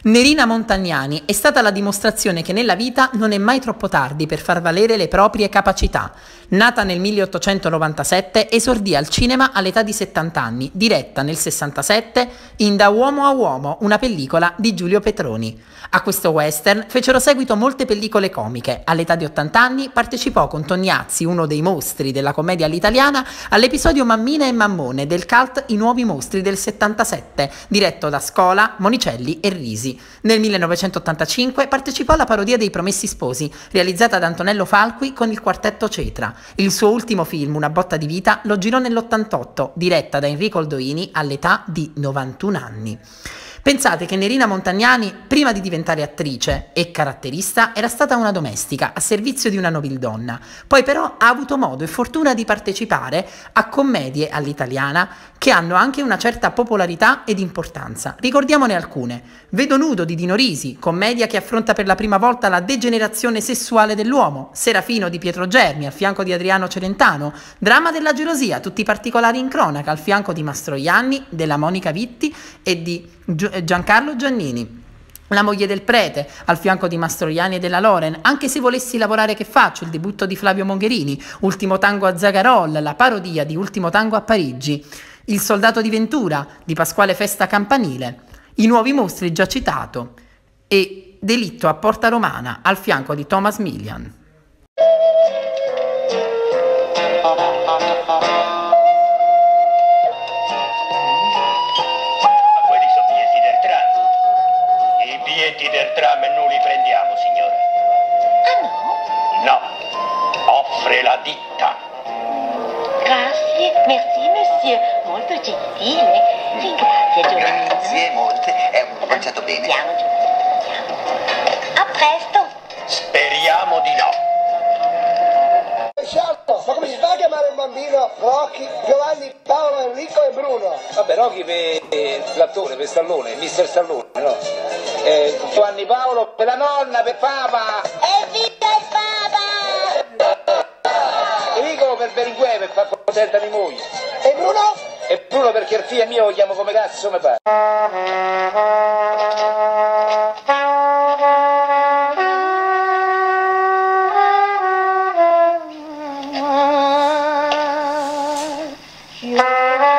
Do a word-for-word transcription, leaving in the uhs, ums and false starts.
Nerina Montagnani è stata la dimostrazione che nella vita non è mai troppo tardi per far valere le proprie capacità. Nata nel milleottocentonovantasette, esordì al cinema all'età di settanta anni, diretta nel sessantasette in Da uomo a uomo, una pellicola di Giulio Petroni. A questo western fecero seguito molte pellicole comiche. All'età di ottanta anni partecipò con Tognazzi, uno dei mostri della commedia all'italiana, all'episodio Mammina e Mammone del cult I nuovi mostri del settantasette, diretto da Scola, Monicelli e Risi. Nel millenovecentottantacinque partecipò alla parodia dei Promessi Sposi, realizzata da Antonello Falqui con il quartetto Cetra. Il suo ultimo film, Una botta di vita, lo girò nell'ottantotto, diretta da Enrico Oldoini all'età di novantuno anni. Pensate che Nerina Montagnani, prima di diventare attrice e caratterista, era stata una domestica a servizio di una nobildonna. Poi però ha avuto modo e fortuna di partecipare a commedie all'italiana che hanno anche una certa popolarità ed importanza. Ricordiamone alcune. Vedo nudo di Dino Risi, commedia che affronta per la prima volta la degenerazione sessuale dell'uomo. Serafino di Pietro Germi, al fianco di Adriano Celentano. Dramma della gelosia, tutti i particolari in cronaca, al fianco di Mastroianni, della Monica Vitti e di Giancarlo Giannini. La moglie del prete, al fianco di Mastroianni e della Loren. Anche se volessi lavorare che faccio, il debutto di Flavio Mongherini, Ultimo tango a Zagarol, la parodia di Ultimo tango a Parigi, Il soldato di Ventura di Pasquale Festa Campanile, I nuovi mostri già citato e Delitto a Porta Romana, al fianco di Thomas Milian. Del tram non li prendiamo, signora. Ah no? No, offre la ditta. Grazie, merci monsieur, molto gentile. Ringrazio Giovannino. Grazie molte, è un baciato bene. Andiamo Giovannino, andiamo. A presto. Speriamo di no. Sciolto, ma come si fa a chiamare un bambino Rocky, Giovanni, Paolo, Enrico e Bruno? Vabbè, Rocky per l'attore, per Stallone, mister Stallone, no? Eh, Giovanni Paolo per la nonna, per papà. Evviva il papà! Enrico per Berlinguer, per far contenta di moglie. E Bruno? E Bruno perché il figlio mio lo chiamo come cazzo mi pare. Yeah.